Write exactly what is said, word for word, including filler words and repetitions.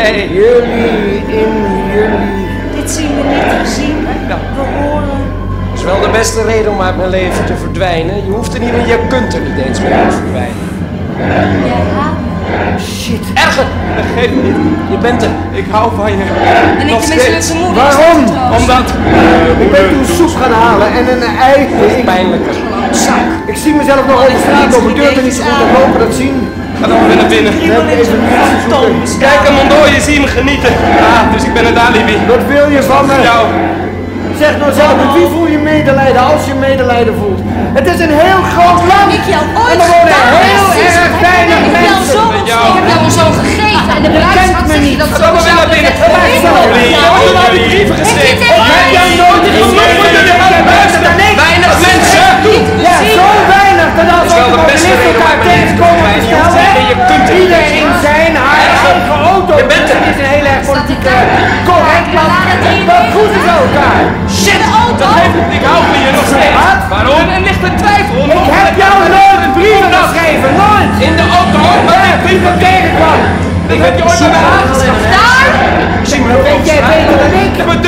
jij? Jullie in jullie. Dit zien we niet zien. Nou. We horen. Dat is wel de beste reden om uit mijn leven te verdwijnen. Je hoeft er niet meer, je kunt er niet eens meer uit verdwijnen. Jij haat me. Shit, erger! Dat geeft me niet. Je bent er. Ik hou van je. En ik Nog de steeds. menselijke moeder. Waarom? Omdat... Ik ben toen soep gaan halen en een ei. Dat is pijnlijker. Zak. Ik zie mezelf nog over straat lopen. Durf er niet zo goed te lopen, dat zien. Ga dan weer naar binnen. We hebben even mensen zoeken. Kijk hem door, je ziet hem genieten. Ah, dus ik ben het alibi. Wat wil je van me? Jou. Zeg nou zelf, met wie voel je medelijden als je medelijden voelt? Het is een heel groot land. Ik jou ooit en er wonen gedaan, heel precies. erg weinig Ik heb jou mensen. zo Met jou. ik heb jou zo gegeven. En de bruidsschat zeg je dat Ga dan maar weer naar binnen. Jullie, je wordt er al die brieven geschreven. Ik heb jou nooit genoeg voor jullie mensen dan ik. Weinig mensen. Ja, zo weinig dat als is wel de we beste minister reden om elkaar uit mijn tegenkomen leven te te stellen. verdwijnen. Je kunt het niet. Iedereen in zijn haar eigen auto. Je bent er. Het is een heel erg politiek eh, correct land. Dat groeten ze elkaar. Shit, dat geeft het. Ik hou van je nog steeds. Wat? Waarom? En ligt er twijfel. Ik heb jou nooit brieven geschreven, nooit. In de auto. Ja, wie me tegenkwam. Ik heb je ooit bij mij aangeschreven. Daar? Dat weet jij beter dan ik. Ik heb een